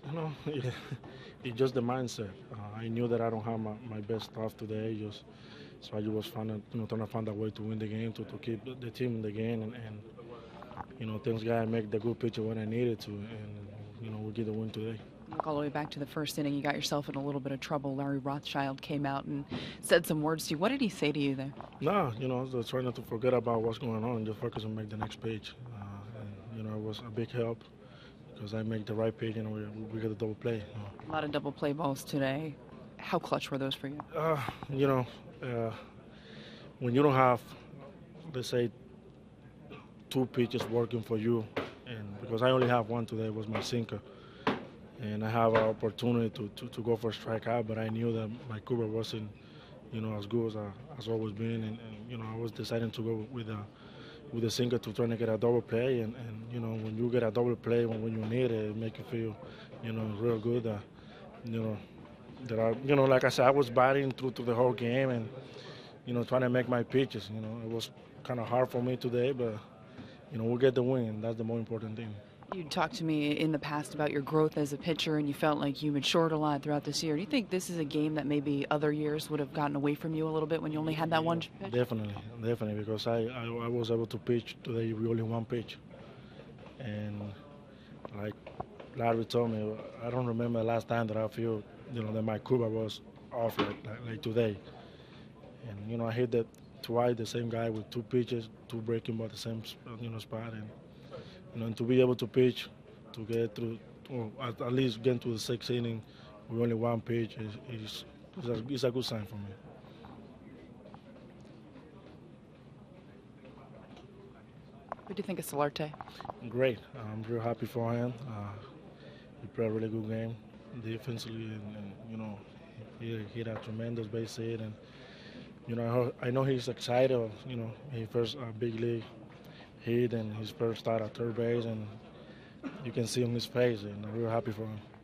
You know, it's just the mindset. I knew that I don't have my best stuff today. So I just was trying to find a way to win the game, to keep the team in the game, and thanks God I make the good pitch when I needed to, and we get the win today. Look all the way back to the first inning. You got yourself in a little bit of trouble. Larry Rothschild came out and said some words to you. What did he say to you there? No, just trying not to forget about what's going on and just focus on make the next page. And it was a big help because I make the right pitch and we get a double play. A lot of double play balls today. How clutch were those for you? When you don't have, let's say, two pitches working for you, and because I only have one today, was my sinker, and I have an opportunity to go for a strikeout, but I knew that my curve wasn't, as good as always been, and I was deciding to go with the sinker to try to get a double play, and when you get a double play when you need it, it make you feel, real good. That like I said, I was batting through the whole game, and trying to make my pitches. It was kind of hard for me today, but we'll get the win. That's the more important thing. You talked to me in the past about your growth as a pitcher, and you felt like you matured a lot throughout this year. Do you think this is a game that maybe other years would have gotten away from you a little bit when you only had that one pitch? Definitely, because I was able to pitch today with only one pitch. And like Larry told me, I don't remember the last time that I feel, that my curve was off like today. And, I hit that twice, the same guy with two pitches, two breaking ball, the same, spot. And to be able to pitch, to get through, or at least get to the sixth inning with only one pitch is a good sign for me. What do you think of Solarte? Great. I'm real happy for him. He played a really good game defensively, and he hit a tremendous base hit. And I know he's excited. His first big league hit and his first start at third base, and you can see on his face, and I'm real happy for him.